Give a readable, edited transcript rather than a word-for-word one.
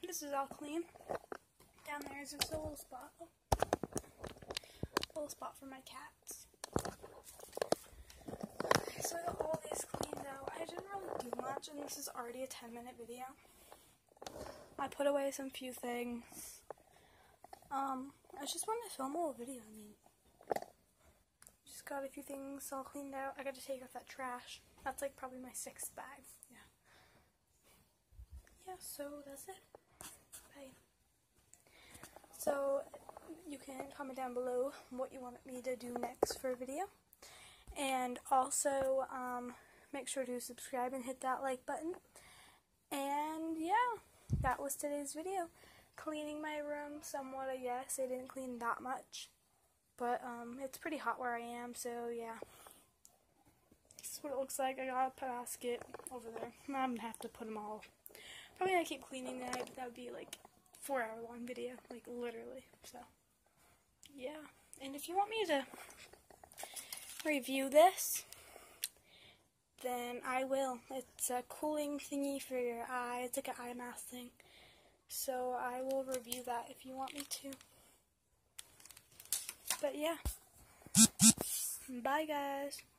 this is all clean. Down there is just a little spot. A little spot for my cats. So I got all these cleaned out. I didn't really do much, and this is already a 10-minute video. I put away some few things. I just wanted to film a little video. I mean, just got a few things all cleaned out. I got to take off that trash. That's like probably my 6th bag. Yeah, so that's it. Bye. So you can comment down below what you want me to do next for a video. And also, make sure to subscribe and hit that like button. And yeah, that was today's video. Cleaning my room somewhat, I guess. I didn't clean that much. But, it's pretty hot where I am, so yeah. This is what it looks like. I got a basket over there. I'm gonna have to put them all. Probably gonna keep cleaning that, but that would be like a 4-hour long video. Like, literally. So, yeah. And if you want me to review this, then I will. It's a cooling thingy for your eye. It's like an eye mask thing. So I will review that if you want me to. But yeah. Bye guys.